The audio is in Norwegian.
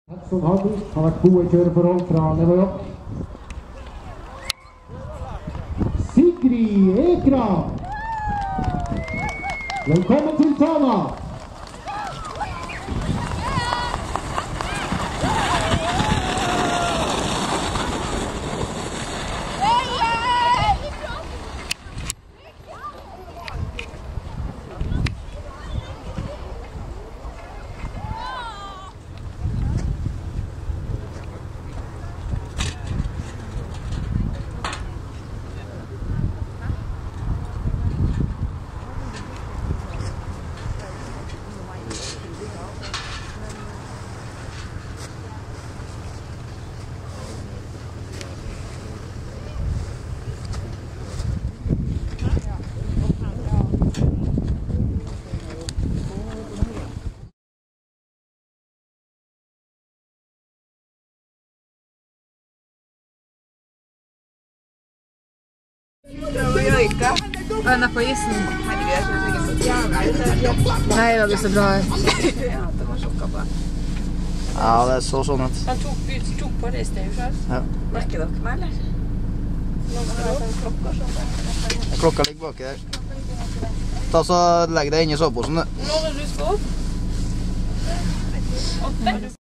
Som har vært gode i kjøreforhold fra Leverop. Sigrid Ekran. Velkommen til Tana. Den er på isen. Nei, det er så bra. Ja, det er så sånn ut. Han tok på det i sted, ikke? Ja. Merker dere meg, eller? Klokka ligger baki der. Ta så legg deg inn i soveposen, du. Når er du skal opp? 8.